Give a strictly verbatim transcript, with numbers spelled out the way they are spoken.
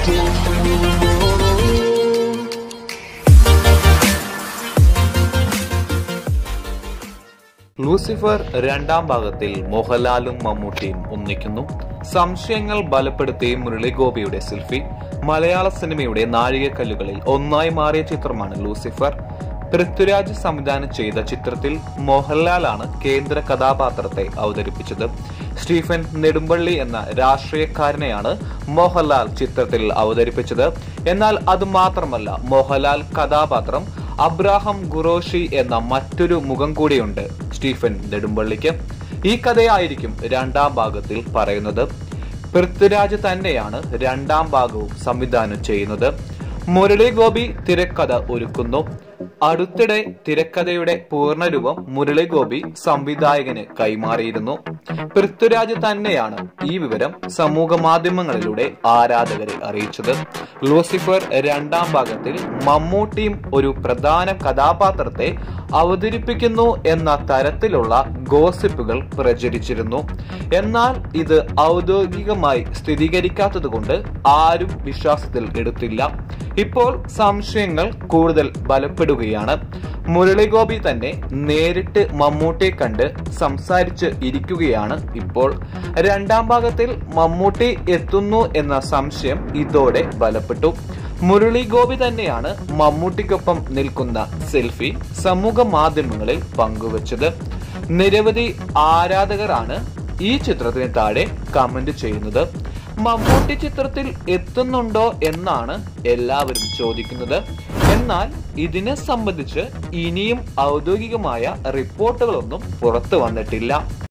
Lucifer രണ്ടാം ഭാഗത്തിൽ മോഹൻലാലും മമ്മൂട്ടിയും ഒന്നിക്കുന്നു. സംശയങ്ങൾ ബലപ്പെടുത്തി മുരളിഗോപിയുടെ സെൽഫി. മലയാള സിനിമയുടെ നാഴികക്കല്ലുകളിൽ ഒന്നായി മാറിയ ചിത്രമാണ് ലൂസിഫർ. പൃഥ്വിരാജ് സംവിധാനം ചെയ്ത ചിത്രത്തിൽ മോഹൻലാലാണ് കേന്ദ്ര കഥാപാത്രത്തെ അവതരിപ്പിച്ചത്. സ്റ്റീഫൻ നെടുമ്പള്ളി എന്ന രാഷ്ട്രീയക്കാരനെയാണ് മോഹൻലാൽ ചിത്രത്തിൽ അവതരിപ്പിച്ചത്. എന്നാൽ അത് മാത്രമല്ല, മോഹൻലാൽ കഥാപാത്രം അബ്രാഹം ഖുറേഷി എന്ന മറ്റൊരു മുഖം കൂടിയുണ്ട് സ്റ്റീഫൻ നെടുമ്പള്ളിക്ക്. ഈ കഥയായിരിക്കും രണ്ടാം ഭാഗത്തിൽ പറയുന്നത്. പൃഥ്വിരാജ് തന്നെയാണ് രണ്ടാം ഭാഗവും സംവിധാനം ചെയ്യുന്നത്. മുരളിഗോപി തിരക്കഥ ഒരുക്കുന്നു. അടുത്തിടെ തിരക്കഥയുടെ പൂർണ്ണരൂപം മുരളിഗോപി സംവിധായകന് കൈമാറിയിരുന്നു. പൃഥ്വിരാജ് തന്നെയാണ് ഈ വിവരം സമൂഹ മാധ്യമങ്ങളിലൂടെ ആരാധകരെ അറിയിച്ചത്. ലൂസിഫർ രണ്ടാം ഭാഗത്തിൽ മമ്മൂട്ടിയും ഒരു പ്രധാന കഥാപാത്രത്തെ അവതരിപ്പിക്കുന്നു എന്ന തരത്തിലുള്ള ഗോസിപ്പുകൾ പ്രചരിച്ചിരുന്നു. എന്നാൽ ഇത് ഔദ്യോഗികമായി സ്ഥിരീകരിക്കാത്തതുകൊണ്ട് ആരും വിശ്വാസത്തിൽ എടുത്തില്ല. ഇപ്പോൾ സംശയങ്ങൾ കൂടുതൽ ബലപ്പെടുകയാണ്. മുരളിഗോപി തന്നെ നേരിട്ട് മമ്മൂട്ടിയെ കണ്ട് സംസാരിച്ച് ഇരിക്കുകയാണ് ഇപ്പോൾ. രണ്ടാം ഭാഗത്തിൽ മമ്മൂട്ടി എത്തുന്നു എന്ന സംശയം ഇതോടെ ബലപ്പെട്ടു. മുരളിഗോപി തന്നെയാണ് മമ്മൂട്ടിക്കൊപ്പം നിൽക്കുന്ന സെൽഫി സമൂഹ മാധ്യമങ്ങളിൽ പങ്കുവച്ചത്. നിരവധി ആരാധകരാണ് ഈ ചിത്രത്തിന് താഴെ കമന്റ് ചെയ്യുന്നത്. മമ്മൂട്ടി ചിത്രത്തിൽ എത്തുന്നുണ്ടോ എന്നാണ് എല്ലാവരും ചോദിക്കുന്നത്. എന്നാൽ ഇതിനെ സംബന്ധിച്ച് ഇനിയും ഔദ്യോഗികമായ റിപ്പോർട്ടുകളൊന്നും പുറത്തു വന്നിട്ടില്ല.